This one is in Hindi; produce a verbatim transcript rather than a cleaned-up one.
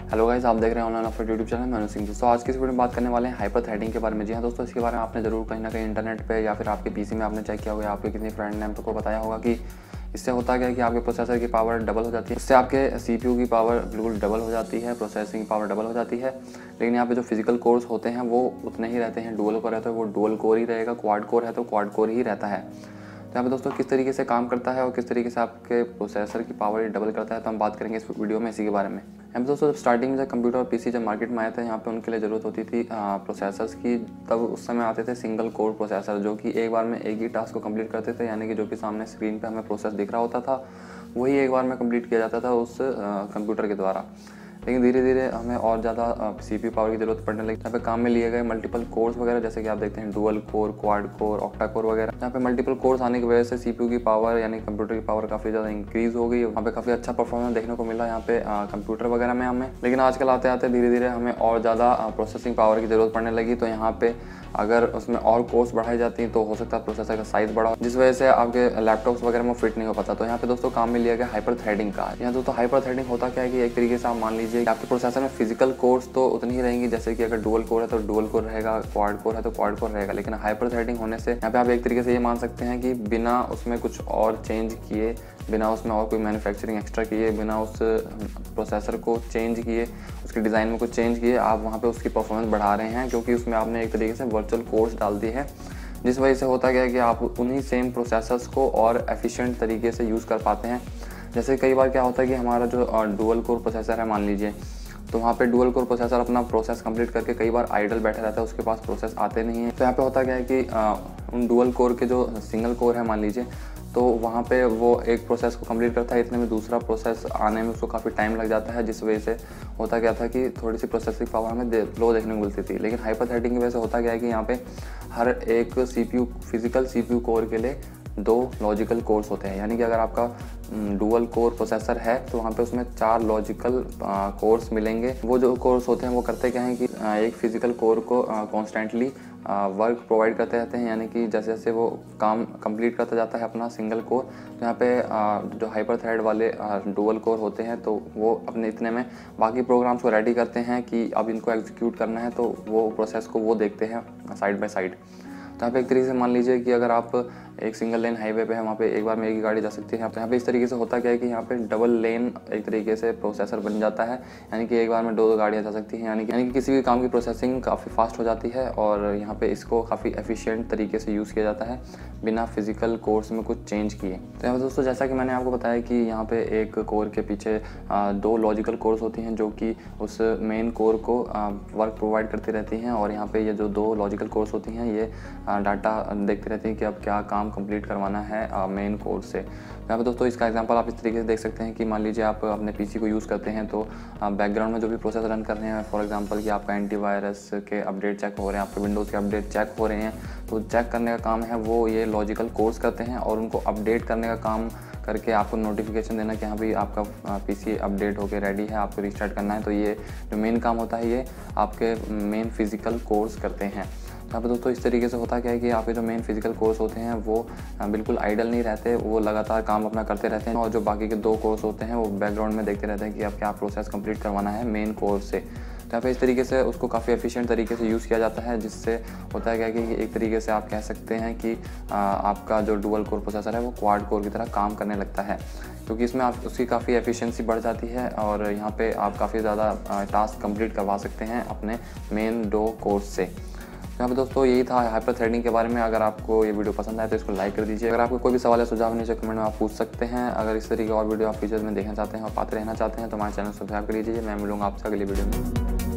हेलो गाइस, आप देख रहे हैं ऑनलाइन ऑफर यूट्यूब चैनल। मैं सिंह। दोस्तों आज की इस वीडियो में बात करने वाले हैं हाइपर थ्रेडिंग के बारे में। जी हाँ दोस्तों, इसके बारे में आपने जरूर कहीं ना कहीं इंटरनेट पे या फिर आपके पीसी में आपने चेक किया होगा, आपके किसी फ्रेंड ने आपको बताया होगा कि इससे होता क्या है कि आपके प्रोसेसर की पावर डबल हो जाती है। इससे आपके सीपीयू की पावर बिल्कुल डबल हो जाती है, प्रोसेसिंग की पावर डबल हो जाती है। लेकिन यहाँ पे जो फिजिकल कोर्स होते हैं वो उतने ही रहते हैं। डुअल कोर रहता है वो डुअल कोर ही रहेगा, क्वाड कोर है तो क्वाड कोर ही रहता है। तो यहाँ पे दोस्तों किस तरीके से काम करता है और किस तरीके से आपके प्रोसेसर की पावर डबल करता है, तो हम बात करेंगे इस वीडियो में इसी के बारे में। हम दोस्तों जब स्टार्टिंग में जब कंप्यूटर और पीसी जब मार्केट में आए थे, यहाँ पे उनके लिए ज़रूरत होती थी प्रोसेसर्स की। तब उस समय आते थे सिंगल कोर प्रोसेसर, जो कि एक बार में एक ही टास्क को कंप्लीट करते थे, यानी कि जो कि सामने स्क्रीन पे हमें प्रोसेस दिख रहा होता था वही एक बार में कंप्लीट किया जाता था उस कंप्यूटर के द्वारा। लेकिन धीरे धीरे हमें और ज़्यादा सीपीयू पावर की ज़रूरत पड़ने लगी। यहाँ पे काम में लिए गए मल्टीपल कोर्स वगैरह, जैसे कि आप देखते हैं dual core, quad core, octa core वगैरह। यहाँ पे मल्टीपल कोर्स आने की वजह से सीपीयू की पावर यानी कंप्यूटर की पावर काफ़ी ज़्यादा इंक्रीज़ हो गई। यहाँ पे काफ़ी अच्छा परफॉर्मेंस देखने को मिला यहाँ पे कंप्यूटर वगैरह में हमें। लेकिन आजकल आते आते धीरे धीरे हमें और ज़्यादा प्रोसेसिंग पावर की ज़रूरत पड़ने लगी। तो यहाँ पे अगर उसमें और कोर्स बढ़ाई जाती हैं तो हो सकता है प्रोसेसर का साइज़ बड़ा हो, जिस वजह से आपके लैपटॉप्स वगैरह में फिट नहीं हो पाता। तो यहाँ पे दोस्तों काम में लिया गया हाइपर थ्रेडिंग का। यहाँ दोस्तों हाइपर थ्रेडिंग होता क्या है कि एक तरीके से आप मान लीजिए कि आपके प्रोसेसर में फिजिकल कोर्स तो उतनी ही रहेंगी, जैसे कि अगर डुअल कोर है तो डुअल कोर रहेगा, क्वाड कोर है तो क्वाड कोर रहेगा। लेकिन हाइपर थ्रेडिंग होने से यहाँ पे आप एक तरीके से ये मान सकते हैं कि बिना उसमें कुछ और चेंज किए, बिना उसमें और कोई मैन्युफैक्चरिंग एक्स्ट्रा किए, बिना उस प्रोसेसर को चेंज किए, उसके डिज़ाइन में कुछ चेंज किए, आप वहाँ पे उसकी परफॉर्मेंस बढ़ा रहे हैं, क्योंकि उसमें आपने एक तरीके से वर्चुअल कोर्स डाल दी है। जिस वजह से होता क्या है कि आप उन्हीं सेम प्रोसेसर्स को और एफिशिएंट तरीके से यूज़ कर पाते हैं। जैसे कई बार क्या होता है कि हमारा जो डुअल कोर प्रोसेसर है मान लीजिए, तो वहाँ पे डुअल कोर प्रोसेसर अपना प्रोसेस कंप्लीट करके कई बार आइडल बैठा रहता है, उसके पास प्रोसेस आते नहीं है। तो यहाँ पे होता क्या है कि आ, उन डुअल कोर के जो सिंगल कोर है मान लीजिए, तो वहाँ पे वो एक प्रोसेस को कंप्लीट करता है, इतने में दूसरा प्रोसेस आने में उसको काफ़ी टाइम लग जाता है। जिस वजह से होता क्या था कि थोड़ी सी प्रोसेसिंग पावर हमें लो देखने को मिलती थी। लेकिन हाइपर थ्रेडिंग की वजह से होता क्या है कि यहाँ पे हर एक सीपीयू फिजिकल सीपीयू कोर के लिए दो लॉजिकल कोर्स होते हैं। यानी कि अगर आपका डुअल कोर प्रोसेसर है तो वहाँ पे उसमें चार लॉजिकल कोर्स मिलेंगे। वो जो कोर्स होते हैं वो करते क्या हैं कि एक फिजिकल कोर को कॉन्स्टेंटली वर्क प्रोवाइड करते रहते हैं, यानी कि जैसे जैसे वो काम कंप्लीट करता जाता है अपना सिंगल कोर। तो यहाँ पे जो हाइपर थ्रेड वाले डुअल कोर होते हैं तो वो अपने इतने में बाकी प्रोग्राम्स को रेडी करते हैं कि अब इनको एग्जीक्यूट करना है, तो वो प्रोसेस को वो देखते हैं साइड बाय साइड। तो यहाँ पे एक तरीके से मान लीजिए कि अगर आप एक सिंगल लेन हाईवे पे है, वहाँ पे एक बार में एक ही गाड़ी जा सकती है। तो यहाँ पे इस तरीके से होता क्या है कि यहाँ पे डबल लेन एक तरीके से प्रोसेसर बन जाता है, यानी कि एक बार में दो दो गाड़ियाँ जा सकती हैं। यानी कि यानी कि किसी भी काम की प्रोसेसिंग काफ़ी फास्ट हो जाती है और यहाँ पे इसको काफ़ी एफिशिएंट तरीके से यूज़ किया जाता है बिना फिजिकल कोर्स में कुछ चेंज किए। तो यहाँ दोस्तों जैसा कि मैंने आपको बताया कि यहाँ पे एक कोर के पीछे दो लॉजिकल कोर्स होती हैं जो कि उस मेन कोर को वर्क प्रोवाइड करती रहती हैं। और यहाँ पे ये जो दो लॉजिकल कोर्स होती हैं ये डाटा देखती रहती हैं कि अब क्या काम कंप्लीट करवाना है मेन कोर से। यहाँ पे दोस्तों इसका एग्जांपल आप इस तरीके से देख सकते हैं कि मान लीजिए आप अपने पीसी को यूज़ करते हैं, तो बैकग्राउंड में जो भी प्रोसेस रन कर रहे हैं, फॉर एग्जांपल कि आपका एंटीवायरस के अपडेट चेक हो रहे हैं, आपके विंडोज़ के अपडेट चेक हो रहे हैं, तो चेक करने का काम है वो ये लॉजिकल कोर्स करते हैं। और उनको अपडेट करने का काम करके आपको नोटिफिकेशन देना कि हाँ भाई आपका पीसी अपडेट होके रेडी है, आपको रिस्टार्ट करना है। तो ये जो मेन काम होता है ये आपके मेन फिजिकल कोर्स करते हैं। यहाँ पे दोस्तों इस तरीके से होता क्या है कि आपके जो मेन फिजिकल कोर्स होते हैं वो बिल्कुल आइडल नहीं रहते, वो लगातार काम अपना करते रहते हैं। और जो बाकी के दो कोर्स होते हैं वो बैकग्राउंड में देखते रहते हैं कि अब क्या प्रोसेस कंप्लीट करवाना है मेन कोर्स से। तो यहाँ पे इस तरीके से उसको काफ़ी एफिशिएंट तरीके से यूज़ किया जाता है, जिससे होता है क्या कि एक तरीके से आप कह सकते हैं कि आपका जो डुअल कोर प्रोसेसर है वो क्वाड कोर की तरह काम करने लगता है, क्योंकि इसमें आप उसकी काफ़ी एफिशिएंसी बढ़ जाती है और यहाँ पे आप काफ़ी ज़्यादा टास्क कंप्लीट करवा सकते हैं अपने मेन दो कोर्स से। यहाँ पे दोस्तों यही था हाइपर थ्रेडिंग के बारे में। अगर आपको ये वीडियो पसंद आए तो इसको लाइक कर दीजिए। अगर आपको कोई भी सवाल या सुझाव नीचे कमेंट में आप पूछ सकते हैं। अगर इस तरीके और वीडियो आप फ्यूचर में देखना चाहते हैं और पाते रहना चाहते हैं तो हमारे चैनल सब्सक्राइब कर लीजिए। मैं मिलूंगा आपसे अगली वीडियो में।